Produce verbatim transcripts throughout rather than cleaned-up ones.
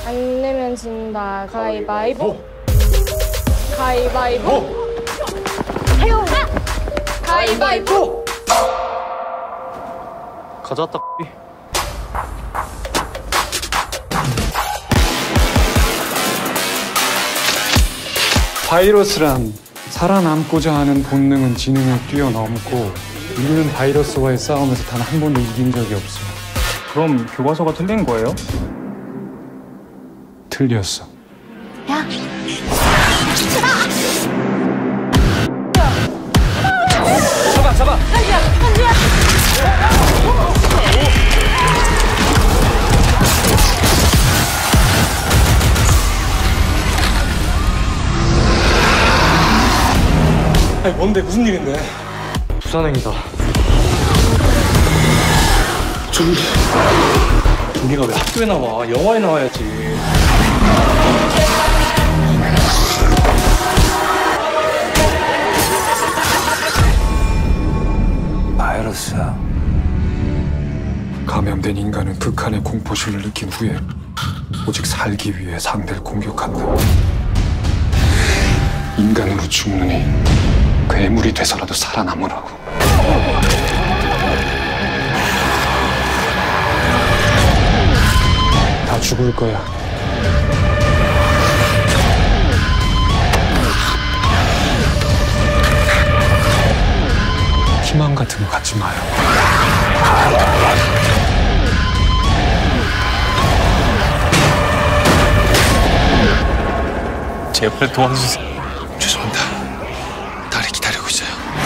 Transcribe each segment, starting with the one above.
안 내면 진다. 가위바위보. 가위바위보. 태용. 가위바위보. 가자 딱. 바이러스란 살아남고자 하는 본능은 지능을 뛰어넘고 우리는 바이러스와의 싸움에서 단 한 번도 이긴 적이 없어. 그럼 교과서가 틀린 거예요? 틀렸어. 야. 잡아 잡아. 한지야, 한지야. 아니 뭔데 무슨 일인데? 부산행이다. 좀비. 좀비가 왜 학교에 나와? 영화에 나와야지. 바이러스야. 감염된 인간은 극한의 공포심을 느낀 후에 오직 살기 위해 상대를 공격한다. 인간으로 죽느니 괴물이 돼서라도 살아남으라고. 다 죽을 거야. 희망 같은 거 갖지 마요. 제발 도와주세요. 죄송합니다. 딸이 기다리고 있어요.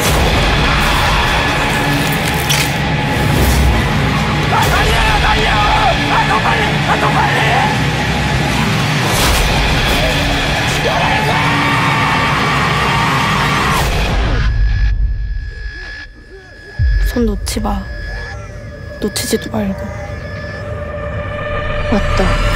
달려! 달려! 아, 더 빨리! 아, 더 빨리! 손 놓지 마. 놓치지도 말고. 맞다.